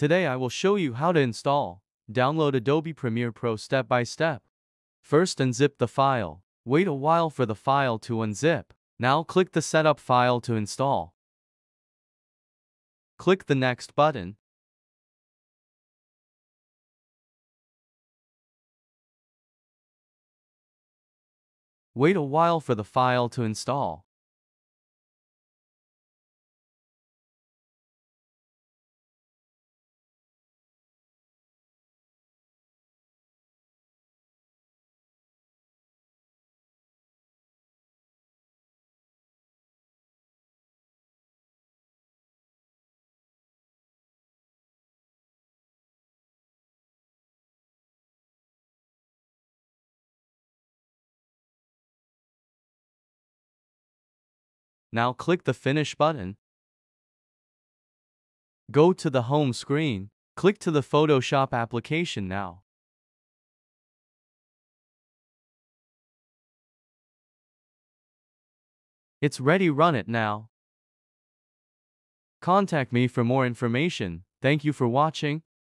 Today I will show you how to install, download Adobe Premiere Pro step by step. First unzip the file. Wait a while for the file to unzip. Now click the Setup file to install. Click the Next button. Wait a while for the file to install. Now click the Finish button. Go to the home screen. Click to the Photoshop application now. It's ready, run it now. Contact me for more information. Thank you for watching.